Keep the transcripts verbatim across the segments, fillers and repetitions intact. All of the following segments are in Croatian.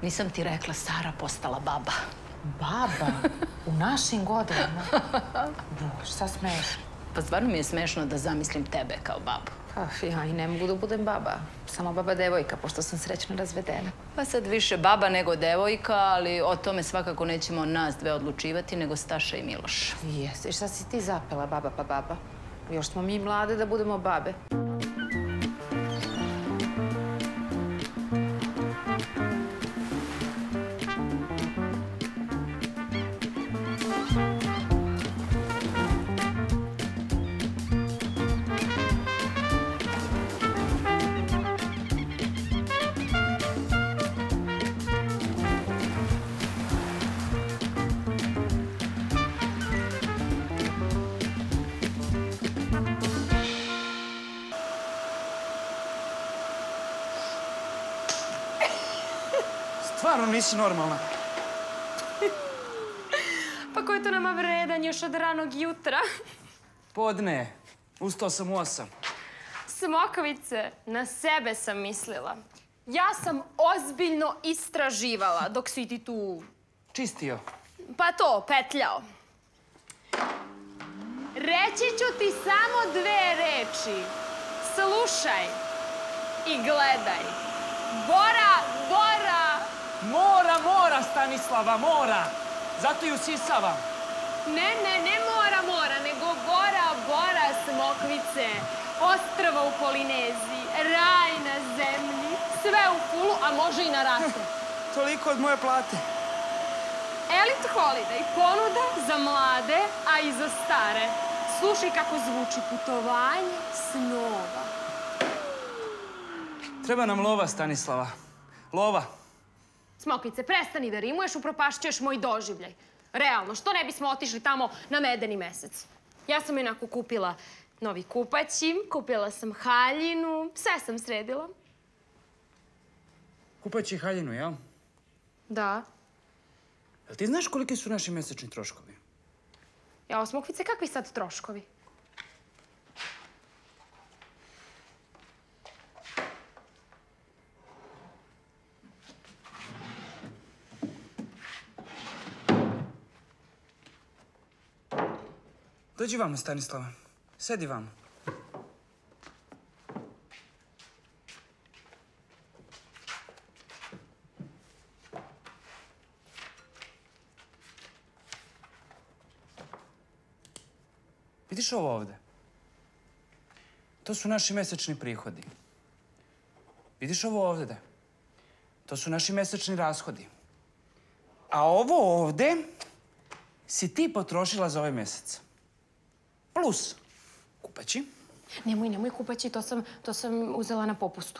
Nisam ti rekla, Sara postala baba. Baba? U našim godinama? Šta smešno? Pa stvarno mi je smešno da zamislim tebe kao babu. Pa ja i ne mogu da budem baba. Samo baba devojka, pošto sam srećno razvedena. Pa sad više baba nego devojka, ali o tome svakako nećemo nas dve odlučivati, nego Staša i Miloš. Jesi, i šta si ti zapela, baba pa baba? Još smo mi mlade da budemo babe. Stvarno nisi normalna. Pa ko je to nama vredan još od ranog jutra? Podne. Ustao sam u osam. Smokovice, na sebe sam mislila. Ja sam ozbiljno istraživala dok si ti tu... Čistio. Pa to, petljao. Reći ću ti samo dve reči. Slušaj i gledaj. Bora, Bora! Mora, mora, Stanislava, mora! Zato i usisavam. Ne, ne, ne mora, mora, nego Bora, Bora, Smokvice. Ostrva u Polineziji, raj na zemlji, sve u fulu, a može i na ratu. Toliko od moje plate. Elite Holiday, ponuda za mlade, a i za stare. Slušaj kako zvuči putovanje snova. Treba nam lova, Stanislava. Lova. Smokvice, prestani da rimuješ, upropašćuješ moj doživljaj. Realno, što ne bismo otišli tamo na medeni mesec? Ja sam inako kupila novi kupaći, kupila sam haljinu, sve sam sredila. Kupaći haljinu, jel? Da. Jel ti znaš koliki su naši mesečni troškovi? Jao, Smokvice, kakvi sad troškovi? Dođi vamo, Stanislava. Sedi vamo. Vidiš ovo ovde? To su naši mesečni prihodi. Vidiš ovo ovde? To su naši mesečni rashodi. A ovo ovde si ti potrošila za ovaj mesec. Plus kupaći. Nemoj, nemoj kupaći, to sam, to sam uzela na popustu.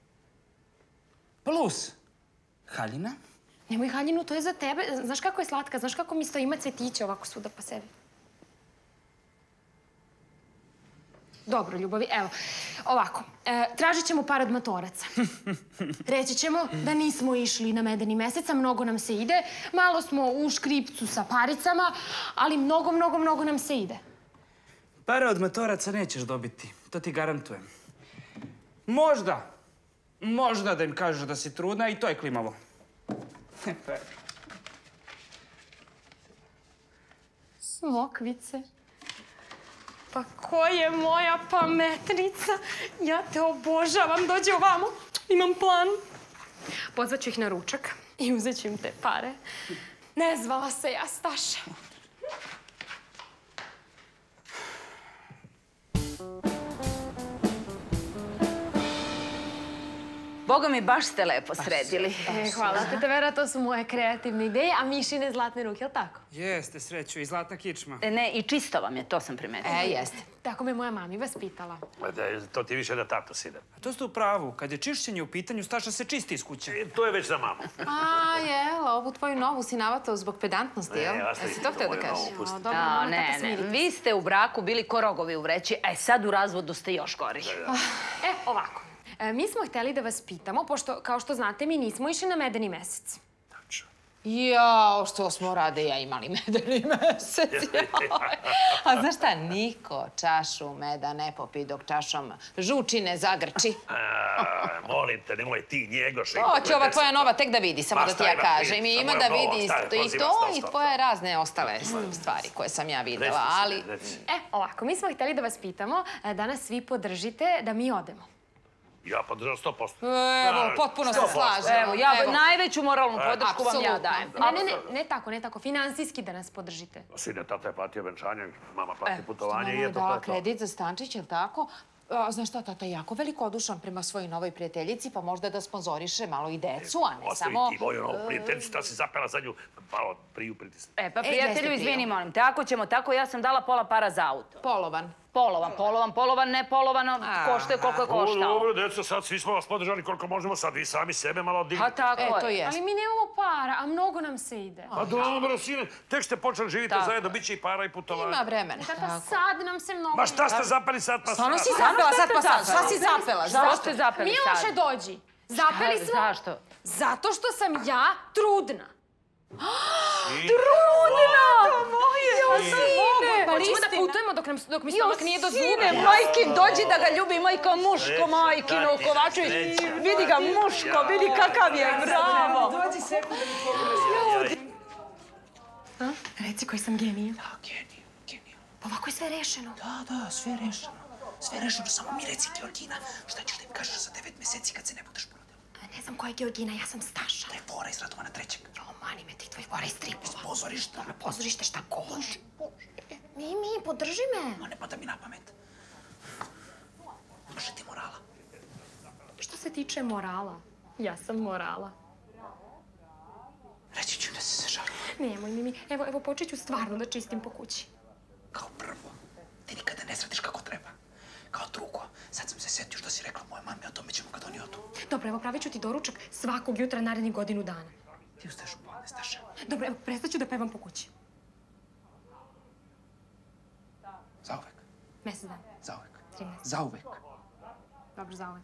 Plus haljina. Nemoj haljinu, to je za tebe. Znaš kako je slatka, znaš kako mi stoji, ima cvetiće ovako svuda po sebi. Dobro, ljubavi, evo, ovako, e, tražit ćemo par od matoraca. Reći ćemo da nismo išli na medeni mesec, a mnogo nam se ide. Malo smo u škripcu sa paricama, ali mnogo, mnogo, mnogo nam se ide. Pare od matoraca nećeš dobiti, to ti garantujem. Možda, možda da im kažeš da si trudna i to je klimavo. Smokvice. Pa ko je moja pametnica? Ja te obožavam, dođi ovamo. Imam plan. Pozvat ću ih na ručak i uzet ću im te pare. Ne zvala se ja Staša. Boga mi, baš ste lepo sredili. E, hvala, tete Vera, to su moje kreativne ideje, a Mišine zlatne ruke, jel' tako? Jeste, Sreću, i zlatna kičma. Ne, i čisto vam je, to sam primetila. E, jeste. Tako me moja mami vaspitala. To ti više da tato side. A to ste u pravu. Kad je čišćenje u pitanju, Staša se čisti iz kuće. To je već za mamu. A, jel, ovu tvoju novu si navatao zbog pedantnosti, jel? Jesi to htio da kažeš? A, ne, ne, vi ste u braku bili ko rogovi u vreći, a sad u razvodu ste još gori. E, ovako. Mi smo hteli da vas pitamo, pošto, kao što znate, mi nismo išli na medeni mesec. Jao, što smo rade ja imali medeni mesec. A znaš šta, niko čašu meda ne popi dok čašom žučine zagrči. Molim te, nemoj ti njegoš. To će ova tvoja nova tek da vidi, samo da ti ja kažem. I ima da vidi i to i tvoje razne ostale stvari koje sam ja videla, ali... E, ovako, mi smo hteli da vas pitamo da nas svi podržite da mi odemo. Ja podržam sto posto. Evo, potpuno se slažem. Evo, ja najveću moralnu podršku vam ja dajem. Ne, ne, ne, ne tako, ne tako. Finansijski da nas podržite. Sine, tata je platio venčanje, mama plati putovanje i Mama je eto to dala je to. kredit za stančić, je li tako? Znaš šta, tata je jako velikodušan prema svojoj novoj prijateljici, pa možda da sponzoriše malo i decu, a ne samo... Ostavi ti moju novu prijateljicu, ta si zapela za nju, malo priju pritisne. E, pa prijatelju, izvini, molim te, ako ćemo tako, ja sam dala pola para za auto. Polovan. Polovan, polovan, polovan, ne polovano, košta je koliko je koštao. Dobro, deco, sad svi smo vas podržali koliko možemo, sad vi sami sebe malo odignite. Pa tako E, to je. jest. Ali mi nemamo para, a mnogo nam se ide. A dobro, sine, tek ste počeli živite zajedno, bit će i para i putovanja. Ima vremena. Tata, sad nam se mnogo... Ma šta ste zapeli sad pa Stvarno sad? si zapela sad pa sad? Šta si zapela? Zašto ste zapeli sad? Miloše, dođi. Zapeli smo... Zašto? Zato što sam ja trudna. Trudna! Sine! Pa Hoćemo da istina. putujemo dok, nam, dok mi stomak nije dozvolio. Sine, majkin, dođi da ga ljubi, majka muško, majkino, Kovačević. Vidi ga muško, vidi kakav je, bravo. Dođi seku da mi pogledaš. A? Reci koji sam genija. Da, geniju, geniju. Pa ovako je sve rešeno. Da, da, sve rešeno. Sve rešeno, samo mi reci, Georgina, šta ćeš da im kažeš za devet meseci kad se ne budeš porodila? Ne znam ko je Georgina, ja sam Staša. To je Bora iz Radovana trećeg. Jo, mani me ti tvoj Bora iz stripova. Pozorišta. Pozorište šta god. Mi, mi, podrži me. Ma ne pada mi na pamet. Može ti morala. Što se tiče morala, ja sam morala. Reći ću da se sažalim. Nemoj, Mimi. Evo, evo, počet ću stvarno da čistim po kući. Kao prvo, ti nikada ne središ kako treba. Kao drugo, sad sam se setio što si rekla moje mami, o tome ćemo kad oni odu. Dobro, evo, pravit ću ti doručak svakog jutra narednih godinu dana. Ti ustaješ u pola, Staša. Dobro, evo, prestat ću da pevam po kući. Zauvek. Mesec dana. Zauvek. Tri meseca. Zauvek. Dobro, zauvek.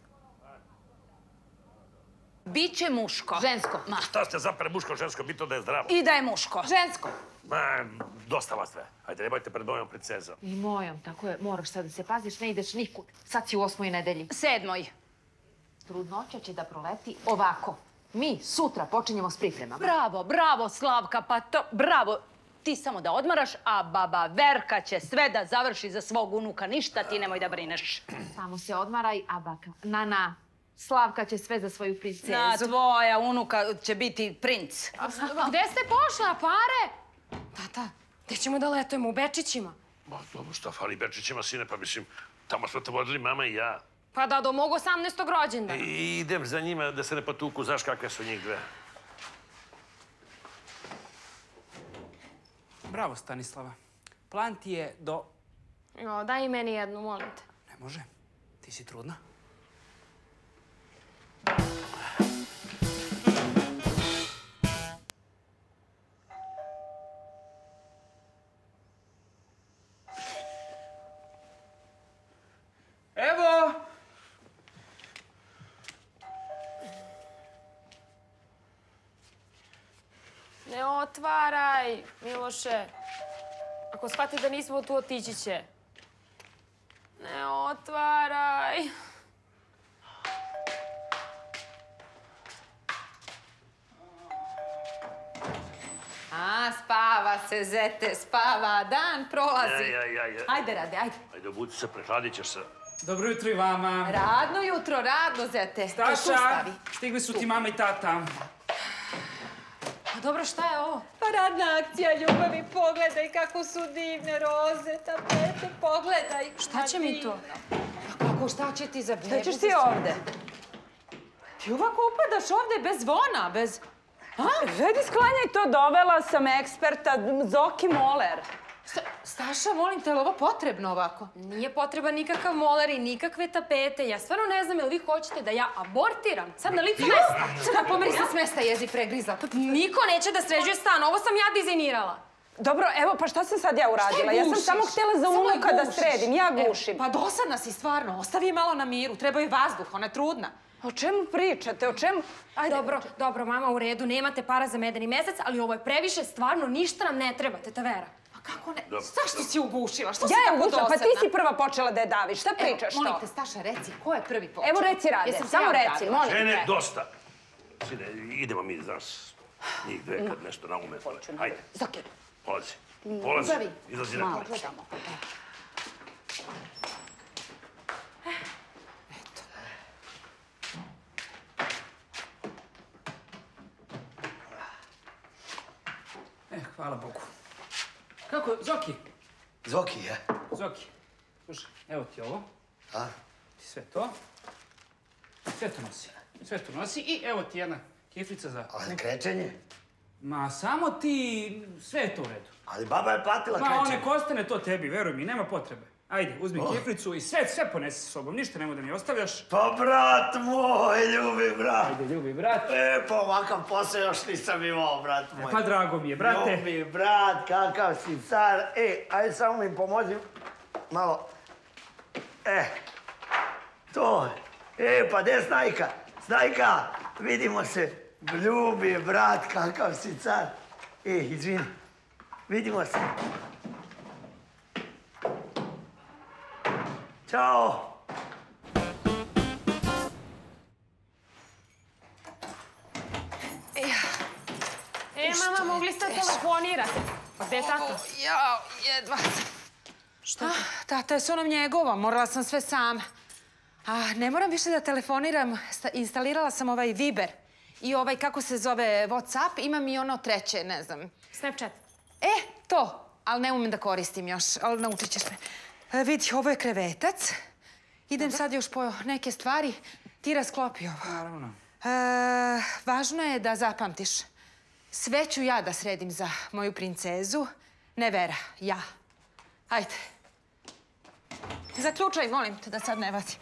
Biće muško. Žensko. Ma, Šta ste zapeli muško, žensko, bitno da je zdravo. i da je muško. Žensko. Ma, dosta vas sve. Ajde, nemojte pred mojom princezom. I mojom, tako je. Moraš sad da se paziš, ne ideš nikud. Sad si u osmoj nedelji. Sedmoj. Trudnoća će da proleti ovako. Mi sutra počinjemo s pripremama. Bravo, bravo, Slavka, pa to, bravo. Ti samo da odmaraš, a baba Verka će sve da završi za svog unuka. Ništa ti nemoj da brineš. Samo se odmaraj, a baka. Nana, Slavka će sve za svoju princezu. Na, tvoja unuka će biti princ. Gde ste pošla, pare? Tata, gde ćemo da letujemo? U Bečićima? Ma, dobro, šta fali Bečićima, sine, pa mislim, tamo smo te vodili mama i ja. Pa da, do mog osamnaestog rođendana. I idem za njima da se ne potuku, znaš kakve su njih dve. Bravo, Stanislava. Plan ti je do... Jo, daj i meni jednu, molim te. Ne može. Ti si trudna. Evo! Ne otvaraj, Miloše. Ako shvati da nismo tu, otići će. Ne otvaraj. A, spava se, zete, spava. Dan prolazi. Aj, aj, aj, aj. Ajde, Rade, ajde. Ajde, obuci se, prehladit ćeš se. Dobro jutro i vama. Radno jutro, radno, zete. Tu Staša, stavi. stigli su ti mama i tata. A dobro, šta je ovo? Pa radna akcija ljubavi, pogledaj kako su divne roze, tapete, pogledaj. Šta će mi to? Pa kako, šta će ti za bebu? Šta ćeš ti ovde? Ti ovako upadaš ovde bez zvona, bez... Vedi, sklanjaj to, dovela sam eksperta, Zoki Moler. Staša, molim te, je li ovo potrebno ovako? Nije potreban nikakav moler i nikakve tapete. Ja stvarno ne znam, jel vi hoćete da ja abortiram? Sad na licu mesta. Sada pomeri se s mesta, jezi pregriza. Niko neće da sređuje stan. Ovo sam ja dizajnirala. Dobro, evo, pa šta sam sad ja uradila? Ja sam gušiš? samo htjela za Samo je unuka da gušiš. sredim, ja E, gušim. Pa dosadna si stvarno, ostavi je malo na miru, treba joj vazduh, ona je trudna. O čemu pričate, o čemu? Ajde. Dobro, dobro, mama, u redu, nemate para za medeni mesec, ali ovo je previše, stvarno, ništa nam ne treba, teta Vera. Pa kako ne? Dobro. Zašto si ugušila? Što si Ja je tako ugušila, dosadna? pa ti si prva počela da je daviš. Šta pričaš to? Molim te, Staša, reci, ko je prvi počeo? Evo reci, Rade, Jesam se samo ja reci, udarila? molim te. Žene, dosta. Sine, idemo mi, znaš, njih dve kad nešto naume. Hajde, Zoki. polazi. Polazi, Ljubavi. izlazi na Malo policu. samo. E, hvala Bogu. Kako, Zoki? Zoki, je? Zoki, slušaj, evo ti ovo. A? Ti sve to. Sve to nosi. Sve to nosi i evo ti jedna kiflica za... Ali krečenje? Ma, samo ti... Sve je to u redu. Ali baba je platila Ma, krečenje. nek ostane to tebi, veruj mi, nema potrebe. Ajde, uzmi kiflicu i sve, sve ponesi sa sobom, ništa nemoj da mi ostavljaš. Pa brat moj, ljubi brat. Ajde, ljubi brat. E, pa ovakav posao još nisam imao, brat moj. Pa drago mi je, brate. Ljubi brat, kakav si car. E, ajde samo mi pomozi malo. E, to. E, pa gdje Snajka? Snajka, vidimo se. Ljubi brat, kakav si car. E, izvini, vidimo se. Ćao. E, mama, mogli ste telefonirati. Pa gde je tata? Jao, jedva. Šta? Tata je s onom njegova, morala sam sve sama. A, ne moram više da telefoniram, sta- instalirala sam ovaj Viber i ovaj, kako se zove, WhatsApp, imam i ono treće, ne znam. Snapchat. E, to, ali ne umem da koristim još, ali naučit ćeš me. E, vidi, ovo je krevetac. Idem sad još po neke stvari. Ti rasklopi ovo. Naravno. E, važno je da zapamtiš. Sve ću ja da sredim za moju princezu. Ne Vera, ja. Ajde. Zaključaj, molim te, da sad ne vati.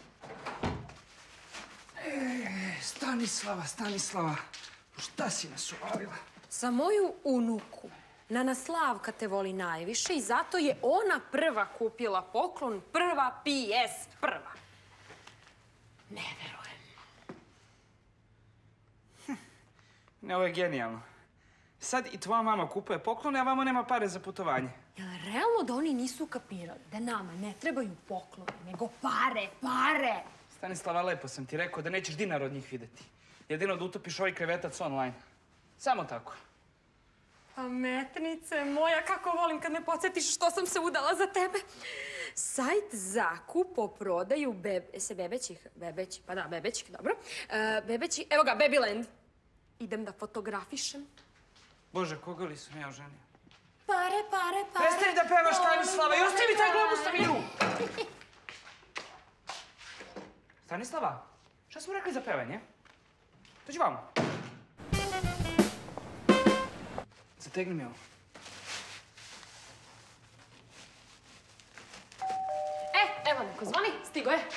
Stanislava, Stanislava, šta si nas uvalila? Za moju unuku Nana Slavka te voli najviše i zato je ona prva kupila poklon, prva P S, prva. Ne verujem. Ne, ovo je genijalno. Sad i tvoja mama kupuje poklone, a vama nema pare za putovanje. Jel realno da oni nisu kapirali da nama ne trebaju poklone, nego pare, pare? Stanislava, lepo sam ti rekao da nećeš dinar od njih videti. Jedino da utopiš ovaj krevetac online. Samo tako. Pametnice moja, kako volim kad me podsjetiš što sam se udala za tebe. Sajt za kupoprodaju bebe, se bebećih, bebeći, pa da, bebećih, dobro. E, bebeći, evo ga, Babyland. Idem da fotografišem. Bože, koga li sam ja oženio? Pare, pare, pare. Prestani da pevaš, Stanislava, i ostavi taj globus na miru! Stanislava, šta smo rekli za pevanje? Dođi vamo. Zategni mi ovo. E, evo neko zvoni, stigo je.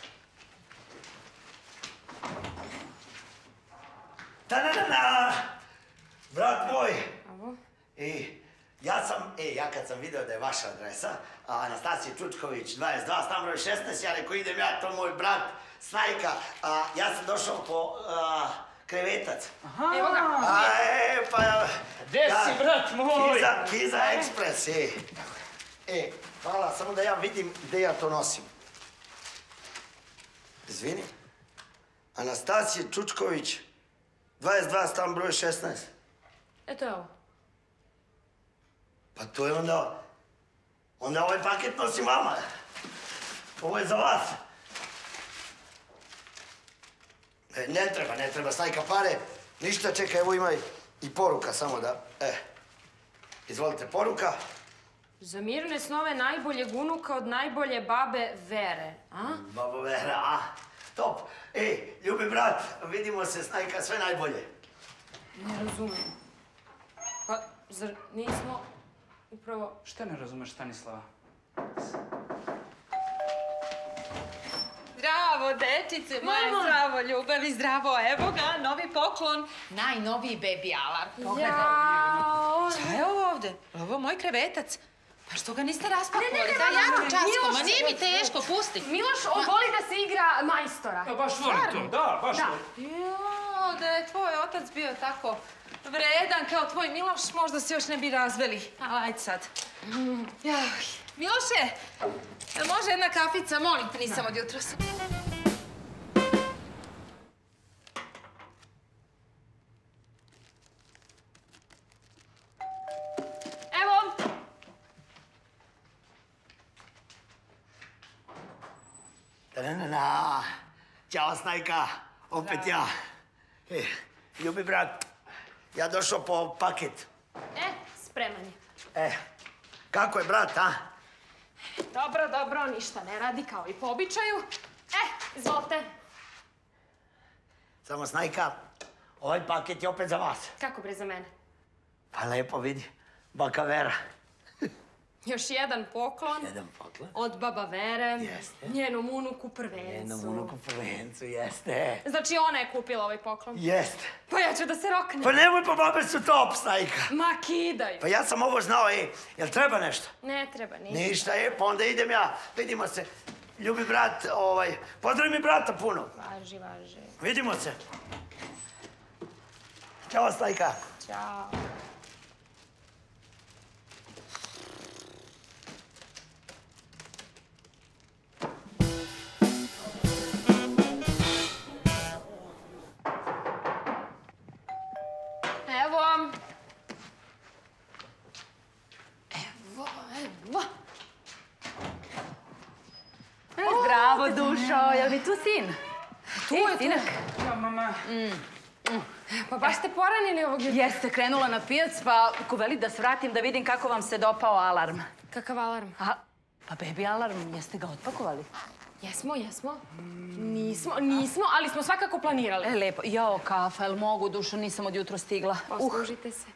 Ta-na-na-na! Brat moj! I ja sam, e, ja kad sam video da je vaša adresa, a, Anastasija Čučković, dvadeset dva, stan broj šesnaest, ja rekao idem ja, to moj brat, Snajka, a, ja sam došao po a, krevetac. Evo ga. A, e, pa... Gde si, brat moj? Kiza, Kiza Express, e. E, hvala, samo da ja vidim gde ja to nosim. Izvini. Anastasija Čučković, dvadeset dva, stan broj šesnaest. Eto je ovo. Pa to je onda... Onda ovaj paket nosim vama. Ovo je za vas. E, ne treba, ne treba, Snajka, pare. Ništa, čekaj, evo ima i, i poruka, samo da... E, izvolite, poruka. Za mirne snove najboljeg unuka od najbolje babe Vere, a? Babo Vera, a? Top. E, ljubi brat, vidimo se, Snajka, sve najbolje. Ne razumem. Pa, zar nismo upravo... Šta ne razumeš, Stanislava? Zdravo, dečice moje, zdravo, ljubavi, zdravo. Evo ga, novi poklon. Najnoviji baby alarm. Pogledaj. Jao! Šta je ovo ovde? Ovo je moj krevetac. Pa što ga niste raspakovali? Da, jako časko, ma nije mi teško, pusti. Miloš voli da se igra majstora. Ja baš volim to, da, baš volim. Jo, da je tvoj otac bio tako vredan kao tvoj Miloš, možda se još ne bi razveli. Ali ajde sad. Jaj, Miloše, jel može jedna kafica? Molim te, nisam od jutros. Evo. Ta-da-da-da. Ćao, Snajka. Opet ja. E, ljubi brat, ja došao po paket. E, spreman je. E, kako je brat, a? Dobro, dobro, ništa ne radi kao i po običaju. E, izvolite. Samo, Snajka, ovaj paket je opet za vas. Kako bre za mene? Pa lepo vidi, baka Vera. Još jedan poklon. Jedan poklon. Od baba Vere. Jeste. Njenom unuku prvencu. Njenom unuku prvencu, jeste. Znači ona je kupila ovaj poklon? Jeste. Pa ja ću da se roknem. Pa nemoj, pa babe su top, Snajka. Ma kidaj. Pa ja sam ovo znao, ej, jel treba nešto? Ne treba, ništa. Ništa, e, pa onda idem ja. Vidimo se. Ljubi brat, ovaj, pozdravi mi brata puno. Važi, važi. Vidimo se. Ćao, Snajka. Ćao. Evo. Evo, evo. Zdravo, dušo. Jel mi tu sin? Tu je, sinak. Ja, mama. Pa baš ste poranili ovog jutra. Jeste krenula na pijac, pa ko veli da svratim da vidim kako vam se dopao alarm. Kakav alarm? A, pa bebi alarm, jeste ga otpakovali? Jesmo, jesmo. Nismo, nismo, ali smo svakako planirali. E, lepo. Jao, kafa, jel mogu, dušo, nisam od jutro stigla. Poslužite se.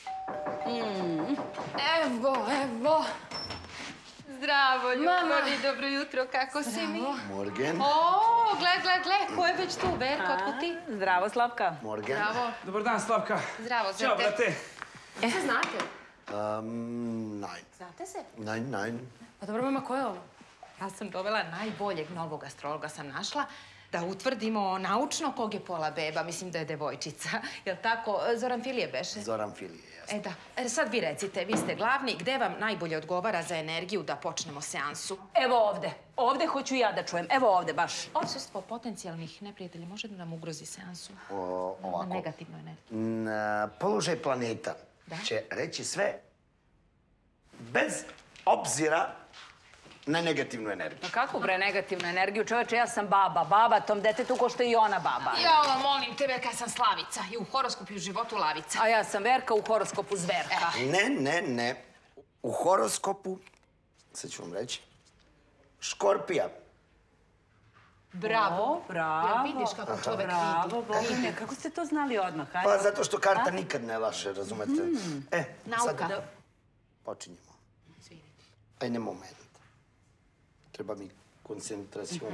Evo, evo. Zdravo, Mama. ljubavi, dobro jutro, kako si mi? Morgen. O, gle, gle, gle, ko je već tu, Verka, otkud ti? Zdravo, Slavka. Morgen. Zdravo, Dobar dan, Slavka. zdravo, Ćao, zrte. brate. E, se znate? Um, nein. Znate se? Nein, nein. Pa dobro, mama, ko je ovo? Ja sam dovela najboljeg novog astrologa sam našla da utvrdimo naučno kog je pola beba. Mislim da je devojčica. Jel tako? Zoran Filije beše? Zoran Filije, jasno. E da. E, sad vi recite, vi ste glavni. Gde vam najbolje odgovara za energiju da počnemo seansu? Evo ovde. Ovde hoću ja da čujem. Evo ovde baš. Odsustvo potencijalnih neprijatelja može da nam ugrozi seansu? O, Na ovako. negativnu energiju. Na položaj planeta Da? će reći sve bez obzira na negativnu energiju. Pa kako bre negativnu energiju? Čoveče, ja sam baba. Baba tom detetu ko što je i ona baba. Ja, molim tebe, kad sam Slavica i u horoskopu i u životu Lavica. A ja sam Verka u horoskopu Zverka. Ne, ne, ne. U horoskopu, sad ću vam reći, Škorpija. Bravo. O, bravo. Jel vidiš kako čovek Bravo, vidi? Bogine, kako ste to znali odmah, hajde? Pa zato što karta nikad ne laže, razumete? E, Nauka. sad počinjemo. Ajde moment. Treba mi koncentracion.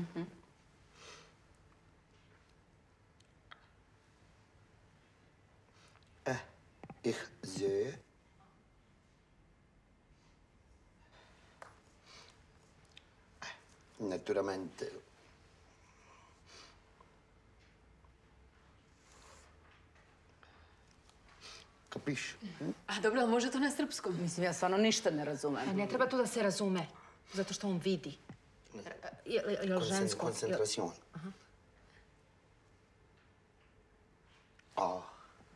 Eh, ich sehe. Naturalmente. Kapiš? A dobro, ali može to na srpskom? Mislim, ja stvarno ništa ne razumem. Ne treba tu da se razume, zato što on vidi. Je li, je li žensko? Koncentracion. A,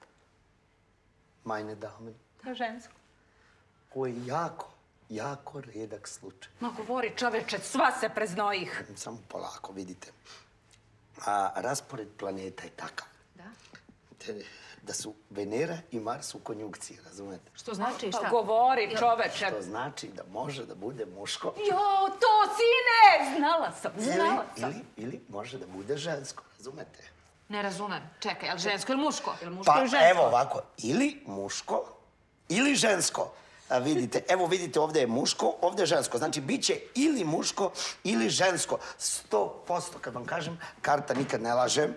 meine Damen, To je žensko. ovo je jako, jako redak slučaj. Ma govori čoveče, sva se preznojih. Samo polako, vidite. A, raspored planeta je takav. Da? Te- Da su Venera i Mars u konjunkciji, razumete? Što znači Pa šta? govori čoveče. To znači da može da bude muško Jo, to sine! Znala sam, ili, znala sam. ili, ili može da bude žensko, razumete? Ne razumem. Čekaj, jel žensko ili muško? Jel muško Pa ili žensko? evo ovako, ili muško, ili žensko. A vidite, evo vidite, ovdje je muško, ovdje je žensko. Znači, bit će ili muško, ili žensko. Sto posto, kad vam kažem, karta nikad ne laže.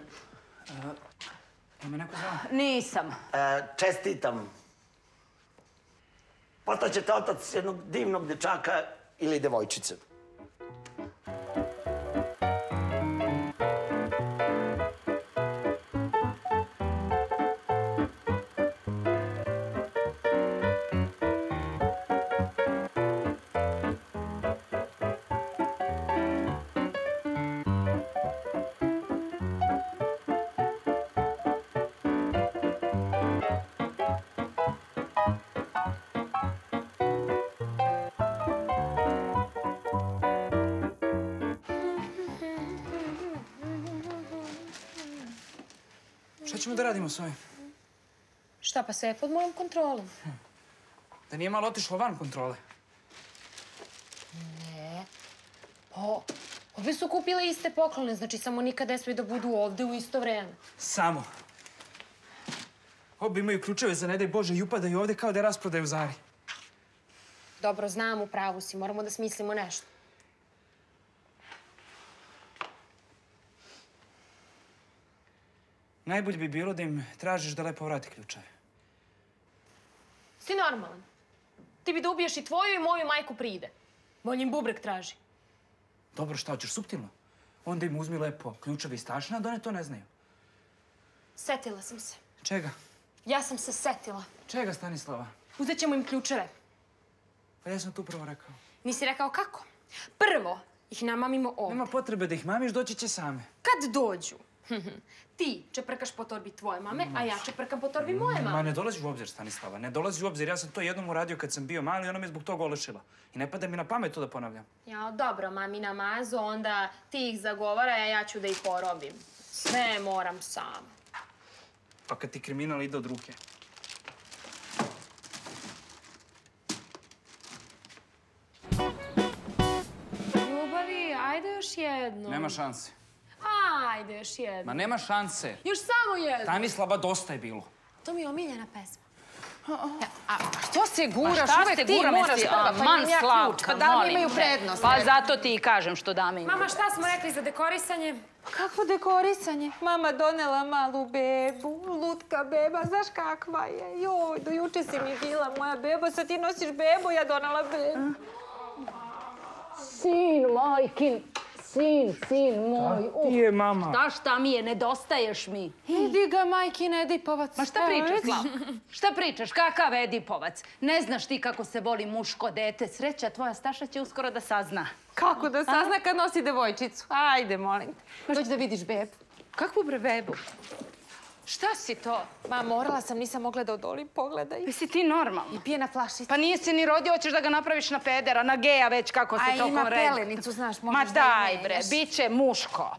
Ima neko zvao? Nisam. E, čestitam. postaćete otac jednog divnog dječaka ili devojčice. Šta ćemo da radimo s ovim? Šta, pa sve je pod mojom kontrolom. Da nije malo otišlo van kontrole? Ne. O, obe su kupile iste poklone, znači samo nikad ne smiju da budu ovde u isto vreme. Samo. Obe imaju ključeve za ne daj Bože i upadaju ovde kao da je rasprodaju Zari. Dobro, znam, u pravu si, moramo da smislimo nešto. Najbolje bi bilo da im tražiš da lepo vrati ključeve. Si normalan. Ti bi da ubiješ i tvoju i moju majku pride. Bolje im bubrek traži. Dobro, šta hoćeš, suptilno? Onda im uzmi lepo ključeve iz tašna, da one to ne znaju. Setila sam se. Čega? Ja sam se setila. Čega, Stanislava? Uzet ćemo im ključeve. Pa ja sam tu prvo rekao. Nisi rekao kako? Prvo ih namamimo ovde. Nema potrebe da ih mamiš, doći će same. Kad dođu? Ti čeprkaš po torbi tvoje mame, a ja čeprkam po torbi moje Ma mame. ne dolazi u obzir, Stanislava, ne dolazi u obzir. Ja sam to jednom uradio kad sam bio mali i ona me zbog toga olešila. I ne pada mi na pamet to da ponavljam. Ja, dobro, mami namazu, onda ti ih zagovara, a ja ću da ih porobim. Sve moram sam. Pa kad ti kriminal ide od ruke. Ljubavi, ajde još jedno. Nema šanse. Ajde još jedno. Ma nema šanse. Još samo jedno. Stanislava, dosta je bilo. To mi je omiljena pesma. A što se guraš? Šta Uvek se ti guram, moraš jesi? prva, pa Aman, imam ja ključ. Slavka, Pa da li molim imaju te. prednost? Pa zato ti i kažem što dame imaju. Mama, šta smo rekli za dekorisanje? Kakvo dekorisanje? Mama donela malu bebu, lutka beba, znaš kakva je? Joj, do juče si mi bila moja beba, sad ti nosiš bebu, ja donela bebu. Sin, majkin, sin, sin moj. Ti je mama. Šta šta mi je, nedostaješ mi. Idi ga, majkin Edipovac. Ma šta pričaš, Slavka? Šta pričaš, kakav Edipovac? Ne znaš ti kako se voli muško dete. Sreća, tvoja Staša će uskoro da sazna. Kako da sazna kad nosi devojčicu? Ajde, molim te. Dođi da vidiš bebu. Kakvu bre bebu? Šta si to? Ma, morala sam, nisam mogla da odolim, pogledaj. Jesi ti normalna? I pijena flašica. Pa nije se ni rodio, hoćeš da ga napraviš na pedera, na geja već kako se A tokom ima reda. pelenicu, znaš, Ma možeš da daj je bre, menjaš. bit će muško.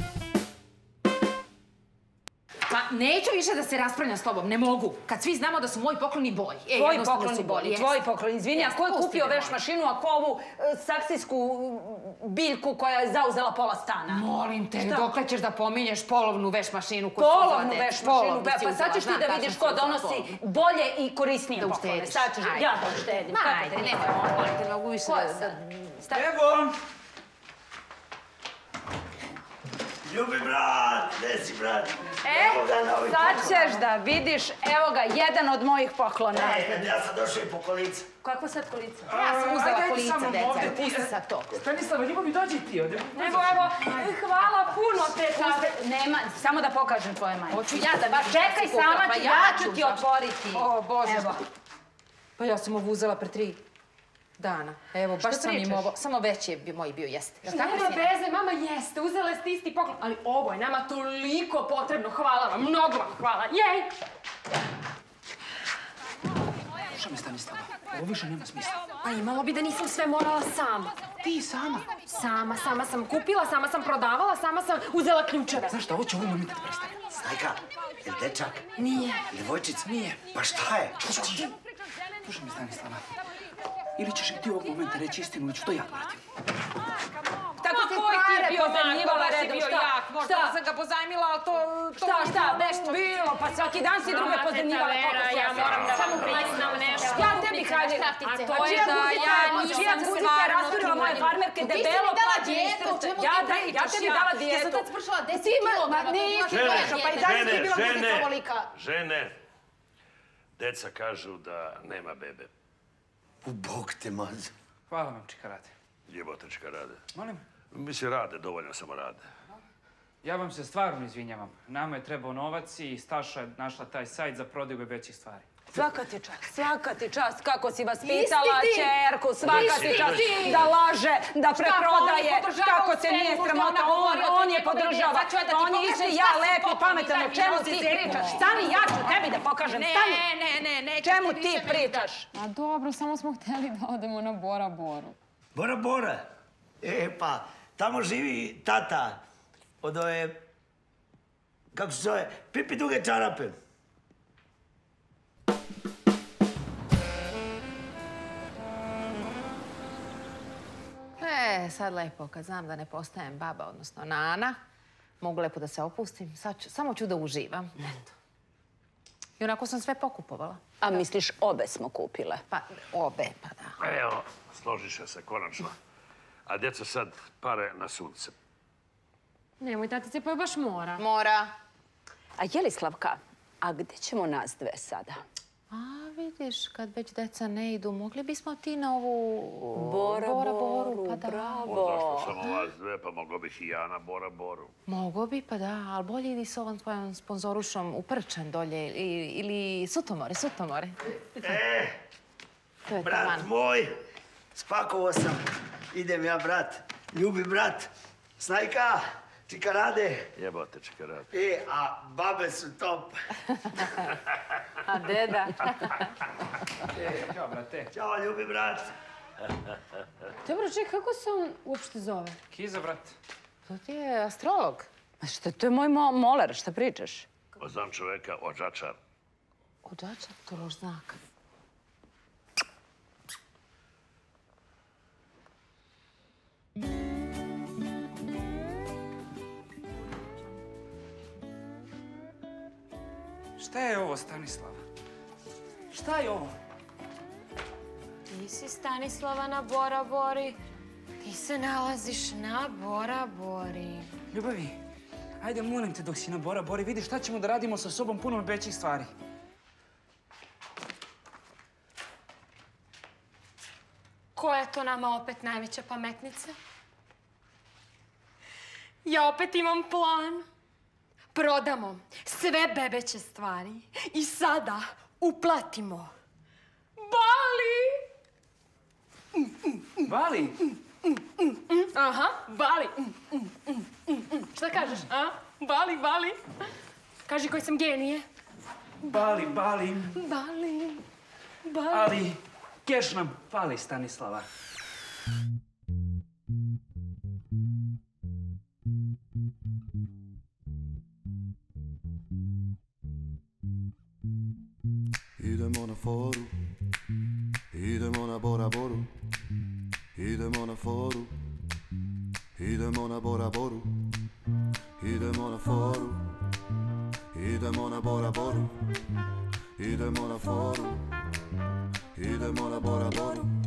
Pa neću više da se raspravljam s tobom, ne mogu. Kad svi znamo da su moji pokloni bolji. E, Tvoji jednostavno pokloni su bolji, Jest. tvoji pokloni. Izvini, a Jest, ko je pusti kupio me, veš molim. mašinu, ako ovu e, saksijsku e, biljku koja je zauzela pola stana? Molim te, Šta? dokle ćeš da pominješ polovnu veš mašinu koju su Polovnu uzela veš deca? mašinu, Polovnu si pa uzela, sad ćeš ti znam da kad vidiš sam ko si uzela donosi polovnu. bolje i korisnije Da poklone. uštediš. Sad ćeš, Ajde. ja da uštedim. Ma, Kako ajde, da ne, ne? molim te, ne mogu više Ko je da... sad? Sta- Evo! Ljubi brat, gde si brat? E, Evo ga na ovih sad poklona. ćeš da vidiš, evo ga, jedan od mojih poklona. E, ja sam došao i po kolica. Kakvo sad kolica? Ja sam uzela Ajde, kolica, samo deca, ovde ti. pusti sad to. Stanislava, ljubavi, dođi ti ovde. Evo, evo, hvala puno te kafe. Nema, samo da pokažem tvoje majke. Hoću ja da Pa vidim šta čekaj, si kupila, sama pa ću, ja ja ću ću ti sad. otvoriti. O, Bože. Evo. Pa ja sam ovo uzela pre tri dana. Evo, baš sam im pričaš? ovo... Samo veći je bio- moj bio, jeste. Jel tako Nema si? veze, mama jeste, uzela ste isti poklon, ali ovo je nama toliko potrebno, hvala vam, mnogo vam hvala, jej! Slušaj me, Stanislava, ovo više nema smisla. Pa imalo bi da nisam sve morala sama. Ti sama. Sama, sama sam kupila, sama sam prodavala, sama sam uzela ključeve. Znaš šta, ovo će ovo momenta da prestane. Snajka, je li dečak? Nije. Devojčica? Nije. Pa šta je? Slušaj me, Stanislava. Ili ćeš mi ti ovog momenta reći istinu, ili ću to ja da uradim. Tako Ma, koji ti je bio zanimljivala baš je redom, bio šta? jak. Možda Šta? da sam ga pozajmila, ali to... to Šta, nije šta, bilo nešto nešto. bilo, pa svaki dan si druge Mama, pozemljivala teta koliko Vera, si ja moram da Samo vam priznam. priznam nešto. Ja tebi kažem, šraftice. a to Pa je čija za guzica ja je čija nisam guzica je stvarno rasturila moje trudna. farmerke Pa ti si debelo mi dala plaćeni dijetu, o ispred. čemu Ja ti da- pričaš? Ja tebi dala Ja dijetu. sam tad spršala deset Ti ima- ma kilograma, nisi to je Žene, nešto, pa i dalje si žene, bila guzica žene, ovolika. žene. Deca kažu da nema bebe. U bok te mazu. Hvala vam, čika Rade. Jebote, čika Rade. Molim? Mislim, rade, dovoljno samo rade. Ja vam se stvarno izvinjavam. Nama je trebao novac i Staša je našla taj sajt za prodaju većih stvari. Svaka ti čast, svaka ti čast kako si vaspitala čerku, svaka ti čast da laže, da preprodaje, kako se nije sramota, on, on je podržava, on je isti ja lepi, pametan, o čemu ti pričaš? Stani, ja ću tebi da pokažem, stani! Ne, ne, ne, nećeš Čemu ti ti više pričaš? A dobro, samo smo hteli da odemo na Bora Boru. Bora Bora? E, pa, tamo živi tata od ove, kako se zove, Pipi duge čarape. E, sad lepo, kad znam da ne postajem baba, odnosno nana, mogu lepo da se opustim. Sad ću, samo ću da uživam. Eto. I onako sam sve pokupovala. A misliš, obe smo kupile? Pa, obe, pa da. Evo, složiše se konačno. A djeca sad pare na sunce. Nemoj, tatice, pa baš mora. Mora. A je li, Slavka, a gde ćemo nas dve sada? A, vidiš, kad već deca ne idu, mogli bismo ti na ovu... Bora Boru, pa da. bravo. Zašto samo vas dve, pa mogao bih i ja na Bora Boru. Mogo bi, pa da, ali bolje idi s ovom tvojom sponzorušom u Prčan dolje ili, ili Sutomore, Sutomore. E, To je brat taman. moj, spakovao sam. Idem ja, brat. Ljubi brat. Snajka, čika Rade. Jebote, čika Rade. E, a babe su top. A deda? Ćao, brate. Ćao, ljubi brat. Dobro, ček, kako se on uopšte zove? Kiza, brat. To ti je astrolog. Ma šta, to je moj mo moler, šta pričaš? Znam čoveka, ođačar. Ođačar, to loš znak. Šta je ovo, Stanislava? Šta je ovo? Ti si Stanislava na Bora Bori. Ti se nalaziš na Bora Bori. Ljubavi, ajde, molim te, dok si na Bora Bori, vidi šta ćemo da radimo sa sobom puno većih stvari. Koja je to nama opet najveća pametnica? Ja opet imam plan. Prodamo sve bebeće stvari i sada uplatimo Bali! Bali? Aha, Bali. Šta kažeš, a? Bali, Bali. Kaži koji sam genije. Bali, Bali. Bali, Bali. Ali, keš nam fali, Stanislava. Idemo na foru, idemo na Bora Boru, idemo na foru, idemo na Bora Boru, idemo na foru, idemo na Bora Boru, idemo na foru, idemo na Bora Boru.